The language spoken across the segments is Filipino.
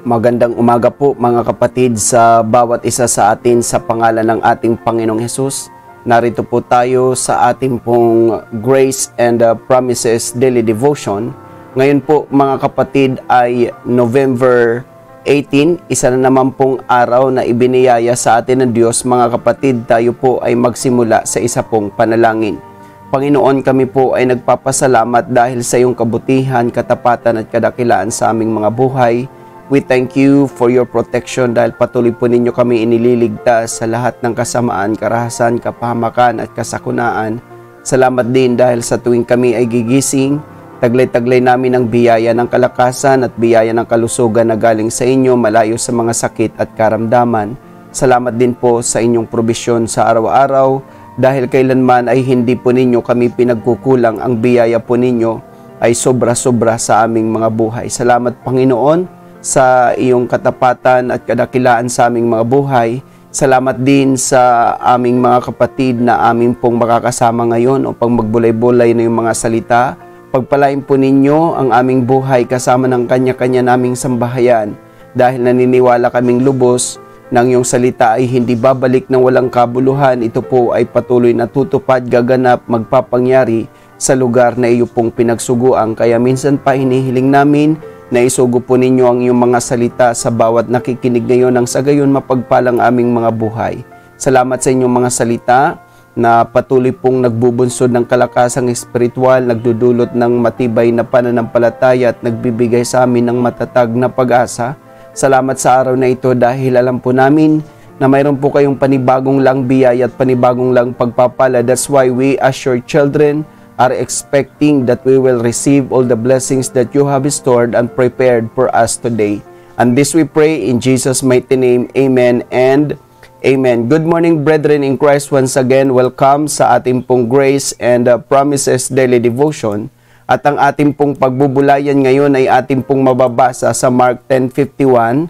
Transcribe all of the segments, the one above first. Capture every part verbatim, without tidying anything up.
Magandang umaga po mga kapatid sa bawat isa sa atin sa pangalan ng ating Panginoong Hesus. Narito po tayo sa ating pong Grace and uh, Promises Daily Devotion. Ngayon po mga kapatid ay November eighteen, isa na naman pong araw na ibiniyaya sa atin ng Diyos. Mga kapatid, tayo po ay magsimula sa isa pong panalangin. Panginoon, kami po ay nagpapasalamat dahil sa iyong kabutihan, katapatan at kadakilaan sa aming mga buhay. We thank you for your protection dahil patuloy po ninyo kami inililigtas sa lahat ng kasamaan, karahasan, kapahamakan at kasakunaan. Salamat din dahil sa tuwing kami ay gigising, taglay-taglay namin ang biyaya ng kalakasan at biyaya ng kalusugan na galing sa inyo malayo sa mga sakit at karamdaman. Salamat din po sa inyong probisyon sa araw-araw dahil kailanman ay hindi po ninyo kami pinagkukulang, ang biyaya po ninyo ay sobra-sobra sa aming mga buhay. Salamat Panginoon sa iyong katapatan at kadakilaan sa aming mga buhay. Salamat din sa aming mga kapatid na aming pong makakasama ngayon upang magbulay-bulay na yung mga salita. Pagpalain po ninyo ang aming buhay kasama ng kanya-kanya naming sambahayan dahil naniniwala kaming lubos ng iyong salita ay hindi babalik ng walang kabuluhan. Ito po ay patuloy na tutupad, gaganap, magpapangyari sa lugar na iyo pong pinagsuguan. Kaya minsan pa hinihiling namin na isugo po ninyo ang iyong mga salita sa bawat nakikinig ngayon nang sa gayon mapagpalang aming mga buhay. Salamat sa inyong mga salita na patuloy pong nagbubunsod ng kalakasang espiritual, nagdudulot ng matibay na pananampalataya at nagbibigay sa amin ng matatag na pag-asa. Salamat sa araw na ito dahil alam po namin na mayroon po kayong panibagong lang biyaya at panibagong lang pagpapala. That's why we as your children are expecting that we will receive all the blessings that you have stored and prepared for us today. And this we pray in Jesus' mighty name. Amen and amen. Good morning, brethren in Christ. Once again, welcome sa ating pong Grace and uh, Promises Daily Devotion. At ang ating pong pagbubulayan ngayon ay ating pong mababasa sa Mark ten fifty-one,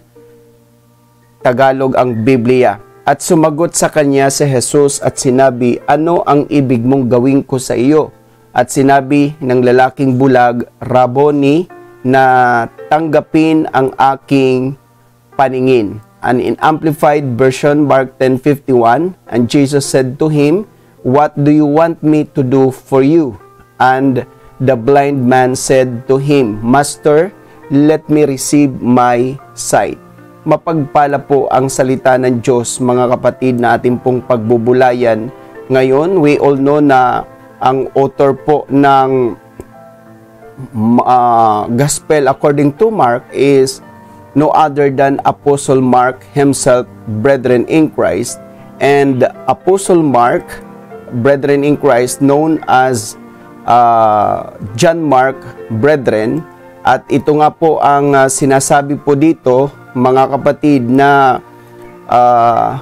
Tagalog ang Biblia. At sumagot sa kanya si Jesus at sinabi, "Ano ang ibig mong gawin ko sa iyo?" At sinabi ng lalaking bulag, "Rabboni," na tanggapin ang aking paningin. And in Amplified Version, Mark ten fifty-one, and Jesus said to him, "What do you want me to do for you?" And the blind man said to him, "Master, let me receive my sight." Mapagpala po ang salita ng Diyos, mga kapatid, na ating pong pagbubulayan. Ngayon, we all know na ang author po ng uh, Gospel according to Mark is no other than Apostle Mark himself, brethren in Christ. And Apostle Mark, brethren in Christ, known as uh, John Mark, brethren. At ito nga po ang uh, sinasabi po dito, mga kapatid, na uh,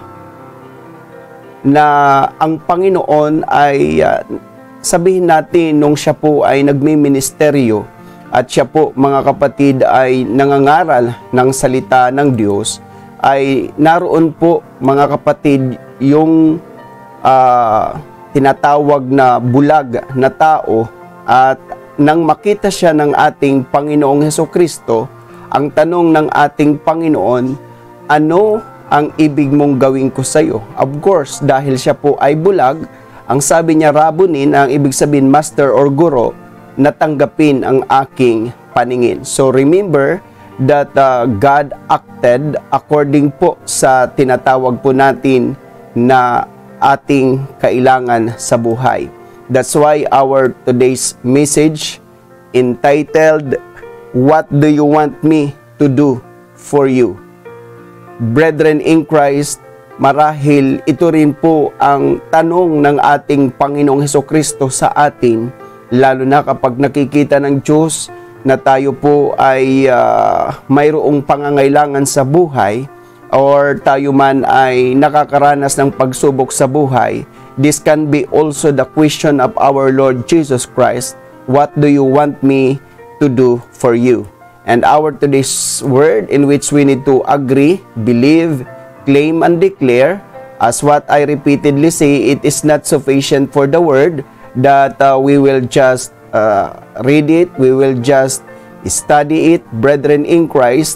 na ang Panginoon ay uh, sabihin natin nung siya po ay nagmi-ministeryo at siya po, mga kapatid, ay nangangaral ng salita ng Diyos, ay naroon po, mga kapatid, yung uh, tinatawag na bulag na tao. At nang makita siya ng ating Panginoong Hesukristo, ang tanong ng ating Panginoon, "Ano ang ibig mong gawin ko sa iyo?" Of course, dahil siya po ay bulag, ang sabi niya, Rabboni, na ang ibig sabihin master or guro, natanggapin ang aking paningin. So remember that uh, God acted according po sa tinatawag po natin na ating kailangan sa buhay. That's why our today's message entitled, "What do you want me to do for you?" Brethren in Christ, marahil ito rin po ang tanong ng ating Panginoong Hesukristo sa atin, lalo na kapag nakikita ng Diyos na tayo po ay uh, mayroong pangangailangan sa buhay or tayo man ay nakakaranas ng pagsubok sa buhay. This can be also the question of our Lord Jesus Christ, "What do you want me to do for you?" And our today's word in which we need to agree, believe, claim and declare, as what I repeatedly say, it is not sufficient for the word that uh, we will just uh, read it, we will just study it, brethren in Christ.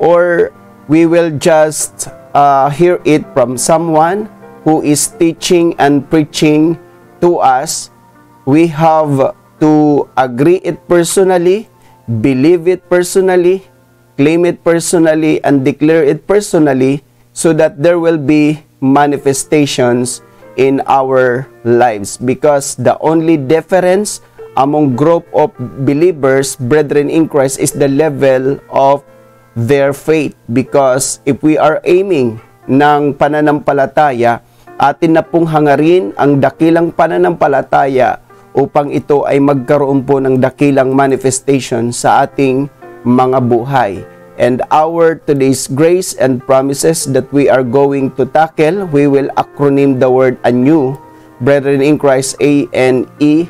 or we will just uh, hear it from someone who is teaching and preaching to us. We have to agree it personally, believe it personally, claim it personally, and declare it personally, so that there will be manifestations in our lives. Because the only difference among group of believers, brethren in Christ, is the level of their faith. Because if we are aiming ng pananampalataya, atin na pong hangarin ang dakilang pananampalataya upang ito ay magkaroon po ng dakilang manifestation sa ating mga buhay. And our today's grace and promises that we are going to tackle, we will acronym the word anew, brethren in Christ, A N E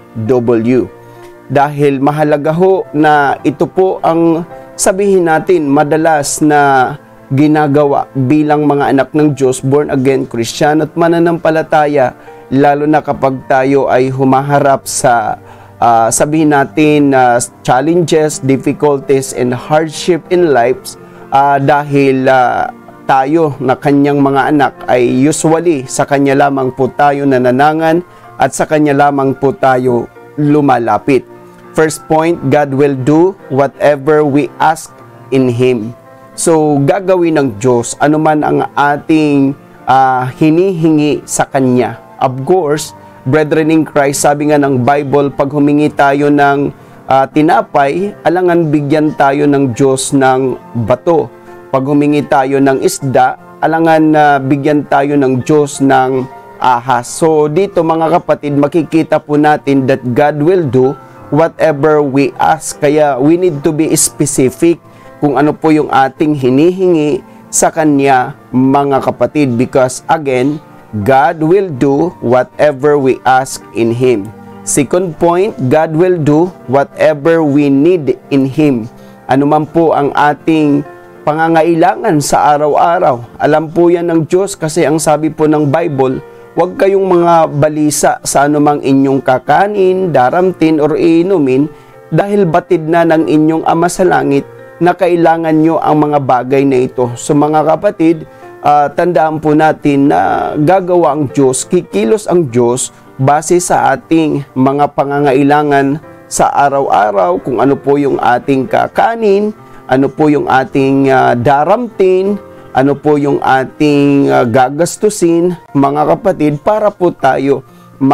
W. Dahil mahalaga ho na ito po ang sabihin natin madalas na ginagawa bilang mga anak ng Diyos, born again Christian at mananampalataya, lalo na kapag tayo ay humaharap sa uh, sabihin natin na uh, challenges, difficulties, and hardship in lives, uh, dahil uh, tayo na kanyang mga anak ay usually sa kanya lamang po tayo nananangan at sa kanya lamang po tayo lumalapit. First point, God will do whatever we ask in Him. So, gagawin ng Diyos anuman ang ating uh, hinihingi sa Kanya. Of course, brethren in Christ, sabi nga ng Bible, pag humingi tayo ng uh, tinapay, alangan bigyan tayo ng Diyos ng bato. Pag humingi tayo ng isda, alangan uh, bigyan tayo ng Diyos ng ahas. So, dito mga kapatid, makikita po natin that God will do whatever we ask. Kaya, we need to be specific kung ano po yung ating hinihingi sa Kanya, mga kapatid. Because again, God will do whatever we ask in Him. Second point, God will do whatever we need in Him. Ano man po ang ating pangangailangan sa araw-araw. Alam po yan ng Diyos kasi ang sabi po ng Bible, huwag kayong mga balisa sa anumang inyong kakanin, daramtin, or iinumin dahil batid na ng inyong Ama sa langit na kailangan nyo ang mga bagay na ito. So mga kapatid, uh, tandaan po natin na gagawa ang Diyos, kikilos ang Diyos base sa ating mga pangangailangan sa araw-araw, kung ano po yung ating kakanin, ano po yung ating uh, daramtin, ano po yung ating uh, gagastusin, mga kapatid, para po tayo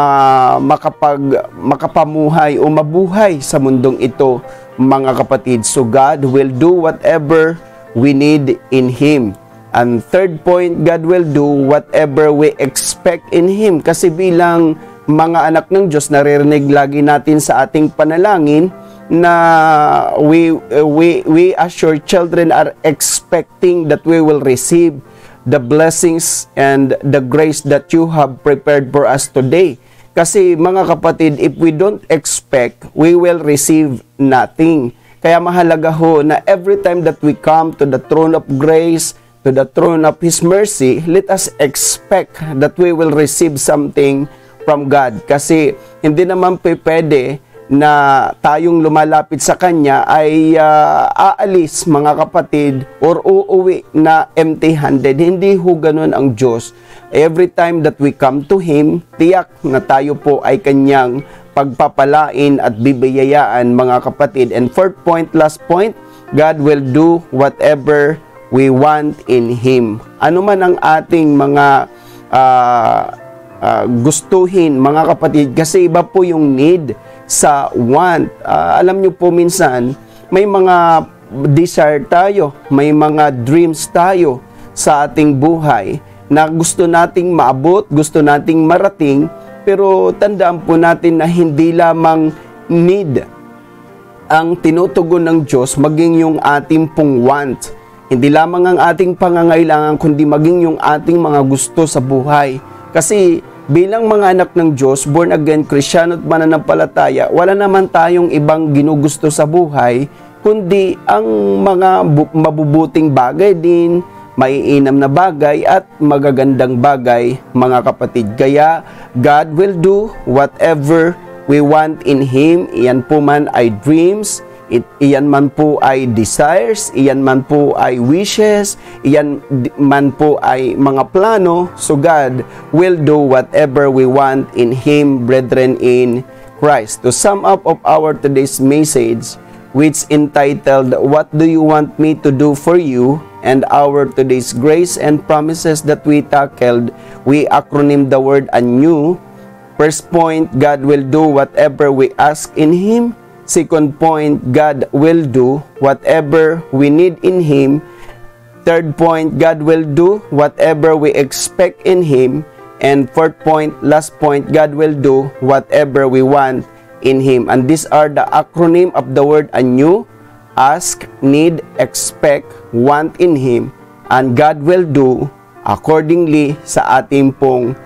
ma makapag makapamuhay o mabuhay sa mundong ito, mga kapatid. So God will do whatever we need in Him. And third point, God will do whatever we expect in Him. Kasi bilang mga anak ng Diyos, naririnig lagi natin sa ating panalangin na we we we as your children are expecting that we will receive the blessings and the grace that you have prepared for us today. Kasi mga kapatid, if we don't expect, we will receive nothing. Kaya mahalaga ho na every time that we come to the throne of grace, to the throne of His mercy, let us expect that we will receive something from God. Kasi hindi naman pwede na tayong lumalapit sa Kanya ay uh, aalis, mga kapatid, or uuwi na empty-handed. Hindi ho ganun ang Diyos. Every time that we come to Him, tiyak na tayo po ay Kanyang pagpapalain at bibiyayaan, mga kapatid. And fourth point, last point, God will do whatever we want in Him. Ano man ang ating mga uh, uh, gustuhin, mga kapatid, kasi iba po yung need sa want. Uh, alam nyo po minsan, may mga desire tayo, may mga dreams tayo sa ating buhay na gusto nating maabot, gusto nating marating, pero tandaan po natin na hindi lamang need ang tinutugon ng Diyos, maging yung ating pong want. Hindi lamang ang ating pangangailangan, kundi maging yung ating mga gusto sa buhay. Kasi bilang mga anak ng Diyos, born again Christian at mananampalataya, wala naman tayong ibang ginugusto sa buhay, kundi ang mga mabubuting bagay din, maiinam na bagay at magagandang bagay, mga kapatid. Kaya God will do whatever we want in Him. Iyan po man ay dreams, It, iyan man po ay desires, iyan man po ay wishes, iyan man po ay mga plano. So God will do whatever we want in Him, brethren in Christ. To sum up of our today's message, which entitled, What do you want me to do for you? And our today's grace and promises that we tackled, we acronym the word anew. First point, God will do whatever we ask in Him. Second point, God will do whatever we need in Him. Third point, God will do whatever we expect in Him. And fourth point, last point, God will do whatever we want in Him. And these are the acronym of the word anew: ask, need, expect, want in Him. And God will do accordingly sa ating pong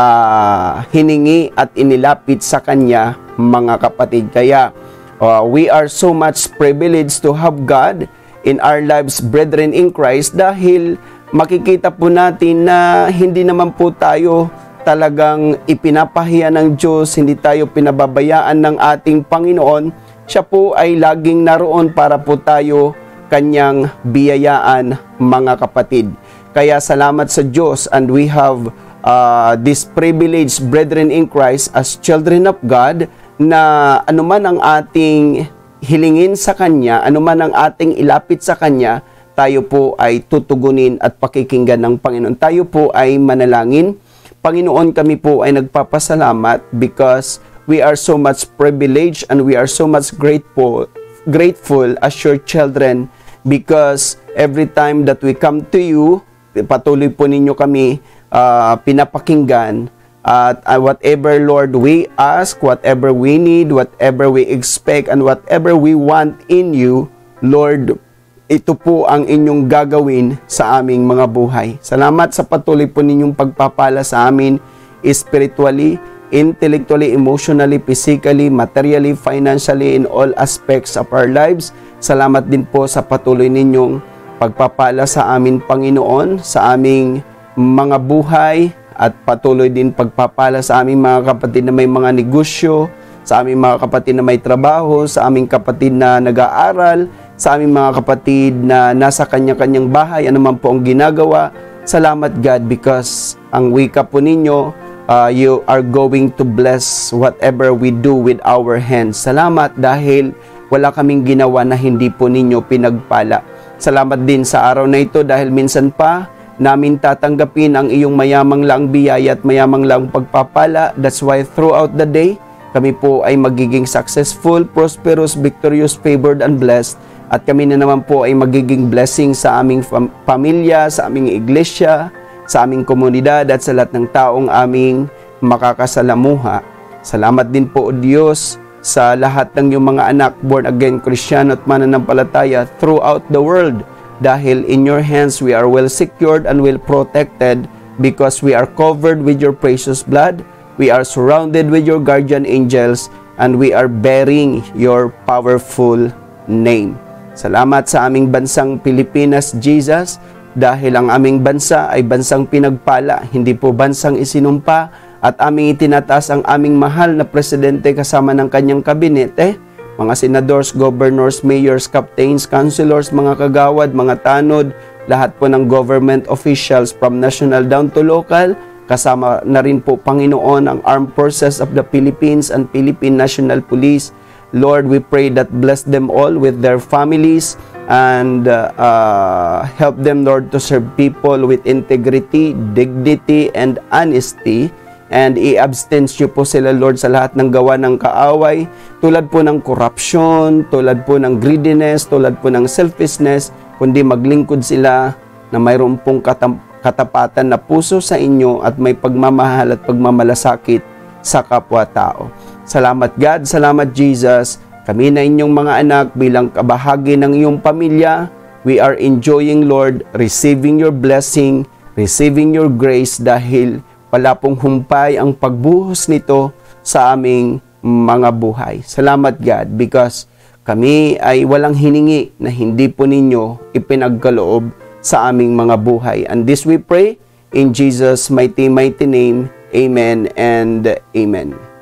uh, hiningi at inilapit sa Kanya, mga kapatid. Kaya, Uh, we are so much privileged to have God in our lives, brethren in Christ, dahil makikita po natin na hindi naman po tayo talagang ipinapahiya ng Diyos, hindi tayo pinababayaan ng ating Panginoon. Siya po ay laging naroon para po tayo Kanyang biyayaan, mga kapatid. Kaya salamat sa Diyos, and we have uh, this privilege, brethren in Christ, as children of God, na anuman ang ating hilingin sa Kanya, anuman ang ating ilapit sa Kanya, tayo po ay tutugunin at pakikinggan ng Panginoon. Tayo po ay manalangin. Panginoon, kami po ay nagpapasalamat because we are so much privileged and we are so much grateful, grateful as your children, because every time that we come to you, patuloy po ninyo kami uh, pinapakinggan. At uh, whatever, Lord, we ask, whatever we need, whatever we expect, and whatever we want in you, Lord, ito po ang inyong gagawin sa aming mga buhay. Salamat sa patuloy po ninyong pagpapala sa amin spiritually, intellectually, emotionally, physically, materially, financially, in all aspects of our lives. Salamat din po sa patuloy ninyong pagpapala sa amin, Panginoon, sa aming mga buhay, at patuloy din pagpapala sa aming mga kapatid na may mga negosyo, sa aming mga kapatid na may trabaho, sa aming kapatid na nag-aaral, sa aming mga kapatid na nasa kanya-kanyang bahay, anuman po ang ginagawa. Salamat, God, because ang wika po ninyo, uh, you are going to bless whatever we do with our hands. Salamat dahil wala kaming ginawa na hindi po ninyo pinagpala. Salamat din sa araw na ito dahil minsan pa namin tatanggapin ang iyong mayamang lang biyaya at mayamang lang pagpapala. That's why throughout the day, kami po ay magiging successful, prosperous, victorious, favored, and blessed. At kami na naman po ay magiging blessing sa aming fam- pamilya, sa aming iglesia, sa aming komunidad, at sa lahat ng taong aming makakasalamuha. Salamat din po, O Diyos, sa lahat ng iyong mga anak, born again, Kristiyano at mananampalataya throughout the world. Dahil in your hands we are well secured and well protected, because we are covered with your precious blood, we are surrounded with your guardian angels, and we are bearing your powerful name. Salamat sa aming bansang Pilipinas, Jesus, dahil ang aming bansa ay bansang pinagpala, hindi po bansang isinumpa, at aming itinataas ang aming mahal na presidente kasama ng kanyang kabinete, mga senadors, governors, mayors, captains, councilors, mga kagawad, mga tanod, lahat po ng government officials from national down to local, kasama na rin po, Panginoon, ang Armed Forces of the Philippines and Philippine National Police. Lord, we pray that bless them all with their families and uh, uh, help them, Lord, to serve people with integrity, dignity, and honesty. And i-abstain nyo po sila, Lord, sa lahat ng gawa ng kaaway, tulad po ng corruption, tulad po ng greediness, tulad po ng selfishness, kundi maglingkod sila na mayroon pong katam- katapatan na puso sa inyo at may pagmamahal at pagmamalasakit sa kapwa-tao. Salamat, God, salamat, Jesus. Kami na inyong mga anak bilang kabahagi ng iyong pamilya. We are enjoying, Lord, receiving your blessing, receiving your grace, dahil wala pong humpay ang pagbuhos nito sa aming mga buhay. Salamat, God, because kami ay walang hiningi na hindi po ninyo ipinagkaloob sa aming mga buhay. And this we pray in Jesus' mighty, mighty name. Amen and amen.